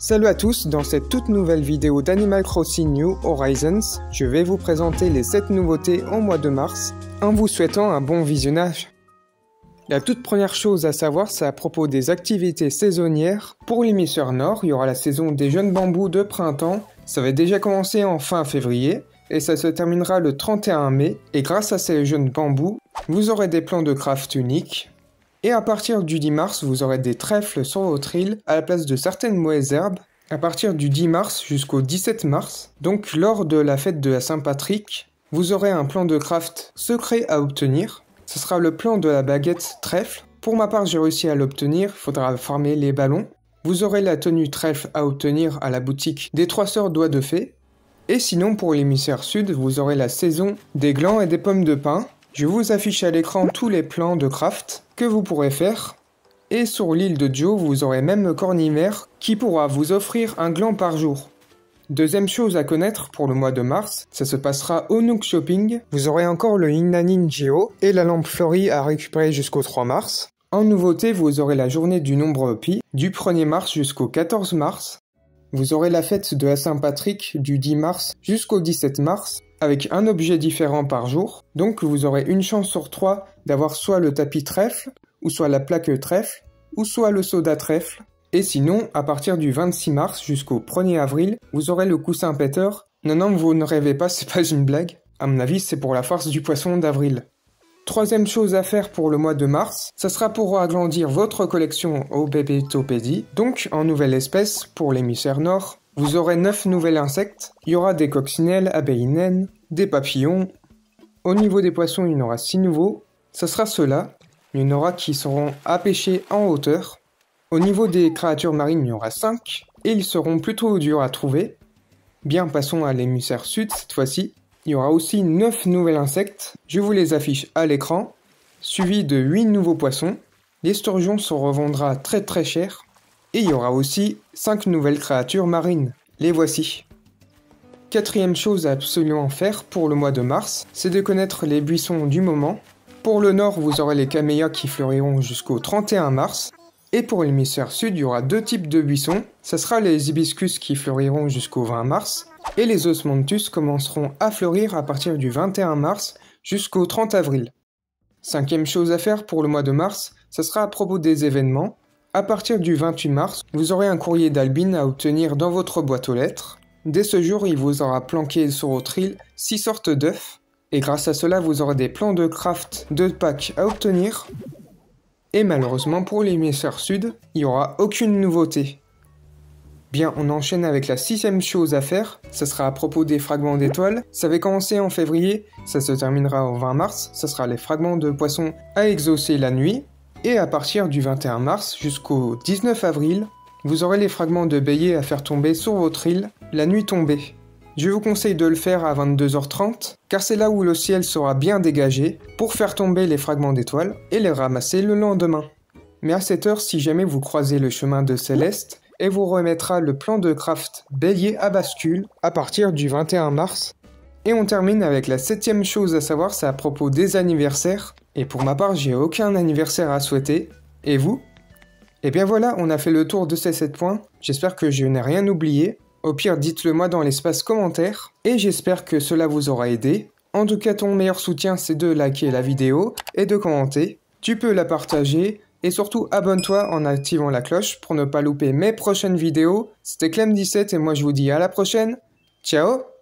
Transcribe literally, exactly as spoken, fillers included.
Salut à tous, dans cette toute nouvelle vidéo d'Animal Crossing New Horizons, je vais vous présenter les sept nouveautés au mois de mars, en vous souhaitant un bon visionnage. La toute première chose à savoir, c'est à propos des activités saisonnières. Pour l'hémisphère nord, il y aura la saison des jeunes bambous de printemps, ça va déjà commencer en fin février, et ça se terminera le trente et un mai, et grâce à ces jeunes bambous, vous aurez des plans de craft uniques. Et à partir du dix mars, vous aurez des trèfles sur votre île à la place de certaines mauvaises herbes. À partir du dix mars jusqu'au dix-sept mars, donc lors de la fête de la Saint-Patrick, vous aurez un plan de craft secret à obtenir. Ce sera le plan de la baguette trèfle. Pour ma part, j'ai réussi à l'obtenir, il faudra farmer les ballons. Vous aurez la tenue trèfle à obtenir à la boutique des Trois Sœurs Doigts de Fée. Et sinon, pour l'hémisphère sud, vous aurez la saison des glands et des pommes de pin. Je vous affiche à l'écran tous les plans de craft que vous pourrez faire. Et sur l'île de Joe, vous aurez même le cornivore qui pourra vous offrir un gland par jour. Deuxième chose à connaître pour le mois de mars, ça se passera au Nook Shopping. Vous aurez encore le Inanin Geo et la lampe fleurie à récupérer jusqu'au trois mars. En nouveauté, vous aurez la journée du nombre pi du premier mars jusqu'au quatorze mars. Vous aurez la fête de la Saint-Patrick du dix mars jusqu'au dix-sept mars. Avec un objet différent par jour, donc vous aurez une chance sur trois d'avoir soit le tapis trèfle, ou soit la plaque trèfle, ou soit le soda trèfle. Et sinon, à partir du vingt-six mars jusqu'au premier avril, vous aurez le coussin Peter. Non, non, vous ne rêvez pas, c'est pas une blague. À mon avis, c'est pour la farce du poisson d'avril. Troisième chose à faire pour le mois de mars, ça sera pour agrandir votre collection au Bébétopédie, donc en nouvelle espèce pour l'hémisphère nord. Vous aurez neuf nouvelles insectes, il y aura des coccinelles, abeilles naines, des papillons. Au niveau des poissons, il y en aura six nouveaux, ça sera ceux-là. Il y en aura qui seront à pêcher en hauteur. Au niveau des créatures marines, il y en aura cinq, et ils seront plutôt durs à trouver. Bien, passons à l'hémisphère sud cette fois-ci. Il y aura aussi neuf nouvelles insectes, je vous les affiche à l'écran, suivi de huit nouveaux poissons. L'esturgeon se revendra très très cher. Et il y aura aussi cinq nouvelles créatures marines. Les voici. Quatrième chose à absolument faire pour le mois de mars, c'est de connaître les buissons du moment. Pour le nord, vous aurez les camélias qui fleuriront jusqu'au trente et un mars. Et pour l'hémisphère sud, il y aura deux types de buissons. Ça sera les hibiscus qui fleuriront jusqu'au vingt mars. Et les osmanthus commenceront à fleurir à partir du vingt et un mars jusqu'au trente avril. Cinquième chose à faire pour le mois de mars, ça sera à propos des événements. À partir du vingt-huit mars, vous aurez un courrier d'Albin à obtenir dans votre boîte aux lettres. Dès ce jour, il vous aura planqué sur votre île six sortes d'œufs. Et grâce à cela, vous aurez des plans de craft de packs à obtenir. Et malheureusement pour l'hémisphère sud, il n'y aura aucune nouveauté. Bien, on enchaîne avec la sixième chose à faire. Ça sera à propos des fragments d'étoiles. Ça va commencer en février, ça se terminera au vingt mars. Ça sera les fragments de poissons à exaucer la nuit. Et à partir du vingt et un mars jusqu'au dix-neuf avril, vous aurez les fragments de bélier à faire tomber sur votre île la nuit tombée. Je vous conseille de le faire à vingt-deux heures trente, car c'est là où le ciel sera bien dégagé pour faire tomber les fragments d'étoiles et les ramasser le lendemain. Mais à cette heure, si jamais vous croisez le chemin de Céleste, elle vous remettra le plan de craft bélier à bascule à partir du vingt et un mars. Et on termine avec la septième chose à savoir, c'est à propos des anniversaires. Et pour ma part, j'ai aucun anniversaire à souhaiter. Et vous? Et bien voilà, on a fait le tour de ces sept points. J'espère que je n'ai rien oublié. Au pire, dites-le moi dans l'espace commentaire. Et j'espère que cela vous aura aidé. En tout cas, ton meilleur soutien, c'est de liker la vidéo et de commenter. Tu peux la partager. Et surtout, abonne-toi en activant la cloche pour ne pas louper mes prochaines vidéos. C'était Clem dix-sept et moi je vous dis à la prochaine. Ciao!